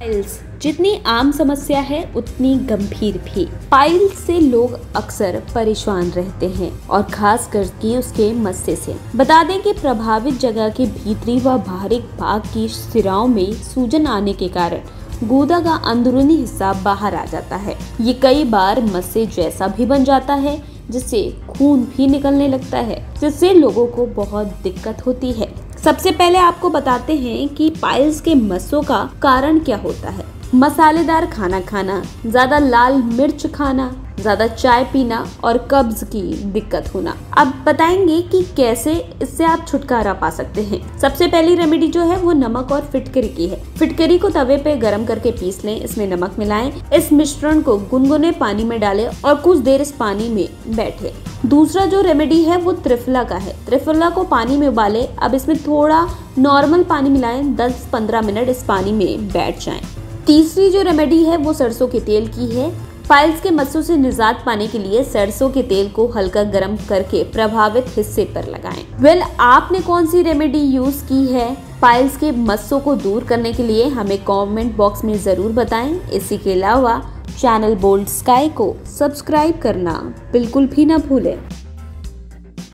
Piles जितनी आम समस्या है उतनी गंभीर भी। पाइल्स से लोग अक्सर परेशान रहते हैं और खास करके उसके मस्से से। बता दें कि प्रभावित जगह के भीतरी व बाहरी भाग की सिराओं में सूजन आने के कारण गूदा का अंदरूनी हिस्सा बाहर आ जाता है। ये कई बार मस्से जैसा भी बन जाता है जिससे खून भी निकलने लगता है, जिससे लोगों को बहुत दिक्कत होती है। सबसे पहले आपको बताते हैं कि पाइल्स के मस्सों का कारण क्या होता है। मसालेदार खाना खाना, ज्यादा लाल मिर्च खाना, ज्यादा चाय पीना और कब्ज की दिक्कत होना। अब बताएंगे कि कैसे इससे आप छुटकारा पा सकते हैं। सबसे पहली रेमेडी जो है वो नमक और फिटकरी की है। फिटकरी को तवे पे गरम करके पीस लें, इसमें नमक मिलाएं, इस मिश्रण को गुनगुने पानी में डालें और कुछ देर इस पानी में बैठे। दूसरा जो रेमेडी है वो त्रिफला का है। त्रिफला को पानी में उबालें, अब इसमें थोड़ा नॉर्मल पानी मिलाएं, 10-15 मिनट इस पानी में बैठ जाएं। तीसरी जो रेमेडी है वो सरसों के तेल की है। पाइल्स के मस्सों से निजात पाने के लिए सरसों के तेल को हल्का गर्म करके प्रभावित हिस्से पर लगाएं। आपने कौन सी रेमेडी यूज की है पाइल्स के मस्सों को दूर करने के लिए, हमें कमेंट बॉक्स में जरूर बताएं। इसी के अलावा चैनल बोल्ड स्काई को सब्सक्राइब करना बिल्कुल भी ना भूलें।